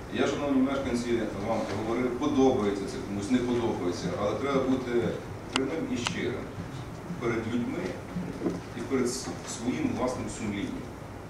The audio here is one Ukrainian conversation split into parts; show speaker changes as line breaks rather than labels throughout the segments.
Я, шановні мешканці, вам говорив, подобається це комусь, не подобається, але треба бути прямим і щирим перед людьми і перед своїм власним сумлінням.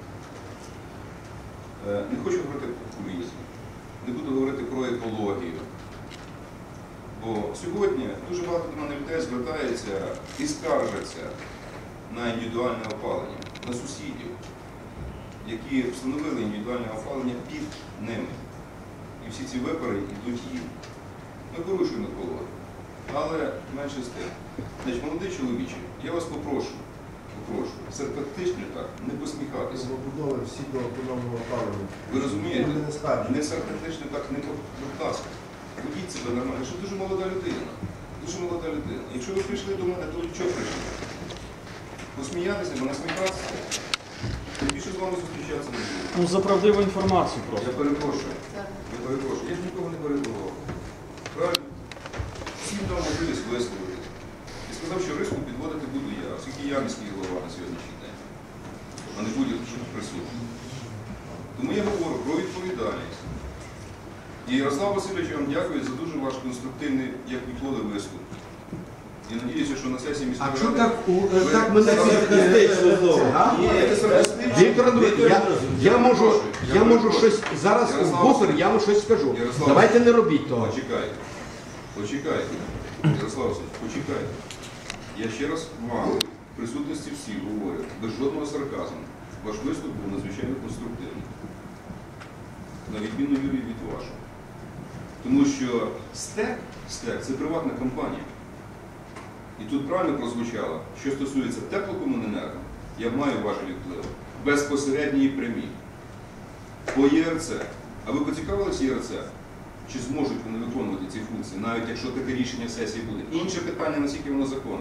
Не хочу говорити про популізм, не буду говорити про екологію. Бо сьогодні дуже багато до мене людей звертається і скаржаться на індивідуальне опалення, на сусідів, які встановили індивідуальне опалення під ними. І всі ці випари йдуть їм. Ми порушуємо екологію. Але менше з тим. Значить, молодий чоловіче, я вас попрошу, саркастично так, не посміхатися.
Побудови всі до економного опалення.
Ви розумієте? Не саркастично так, не будь ласка. Ведіть себе нормально. Що дуже молода людина. Дуже молода людина. Якщо ви прийшли до мене, то чого прийшли? Посміятися, бо насміхатися. Тим більше з вами зустрічатися не буду.
Ну, за правдиву інформацію просто.
Я перепрошую. Я ж нікого не перебував. Правильно? Всім дав можливість висловити. І сказав, що риску підводити буду я, оскільки я міський голова на сьогоднішній день, а не будь-який присутній. Тому я говорю про відповідальність. І Ярослав Васильович, я вам дякую за дуже ваш конструктивний, як відводи, виступ. І надіюся, що на сесії міської ради...
А чого так мене саркастично знову? Віктор Андрійович, я можу щось, зараз в буфер я вам щось скажу. Давайте не робіть того.
Почекайте. Ярослав Васильович, почекайте. Я ще раз вам, в присутності всіх говорю, без жодного сарказму. Ваш виступ був надзвичайно конструктивний. На відміну, Юрій, від вашого. Тому що СТЕК – це приватна компанія. І тут правильно прозвучало, що стосується теплокомуненерго, я маю важелі впливу. Безпосередні і прямі. По ЄРЦ. А ви поцікавилися ЄРЦ? Чи зможуть вони виконувати ці функції, навіть якщо таке рішення сесії буде? Інше питання, наскільки воно законне.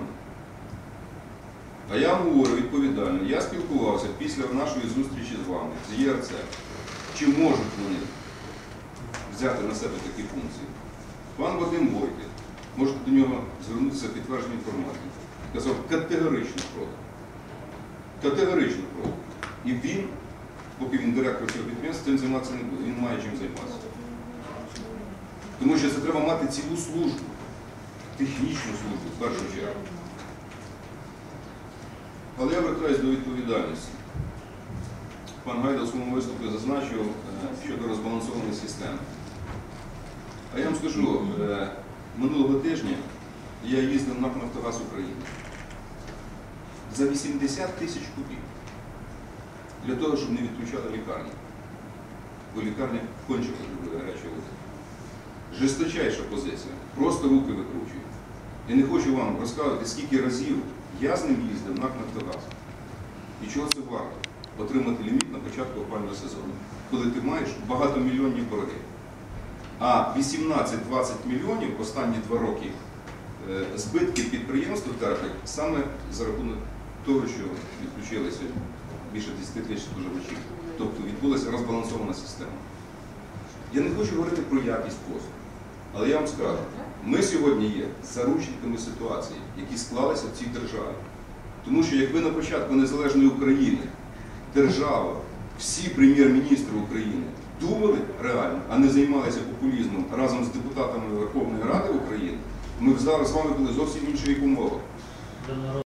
А я вам говорю відповідально, я спілкувався після нашої зустрічі з вами, з ЄРЦ. Чи можуть вони взяти на себе такі функції? Пан Вадим Бойко, можете до нього звернутися підтвердження інформації, казав категорично проти. Категорично проти. І він, поки він директор цього підприємства, цим займатися не буде, він має чим займатися. Тому що це треба мати цілу службу, технічну службу, в першу чергу. Але я вертаюсь до відповідальності. Пан Гайда у своєму виступі зазначив щодо розбалансованої системи. А я вам скажу, минулого тижня я їздив на Нафтогаз України за 80 тисяч кубів для того, щоб не відключали лікарні. Бо лікарня конче потребує гарячої води. Жесточайша позиція. Просто руки викручують. Я не хочу вам розказувати, скільки разів я з ним їздив на Нафтогаз. І чого це варто? Отримати ліміт на початку опалювального сезону, коли ти маєш багатомільйонні борги. А 18-20 мільйонів останні 2 роки збитки підприємства терпять саме за рахунок того, що відключилися більше 10 тисяч споживачів. Тобто відбулася розбалансована система. Я не хочу говорити про якість послуг, але я вам скажу, ми сьогодні є заручниками ситуації, які склалися в цій державі. Тому що якби на початку незалежної України держава, всі прем'єр-міністри України думали реально, а не займалися популізмом разом з депутатами Верховної Ради України, ми б зараз з вами були зовсім інших умовах.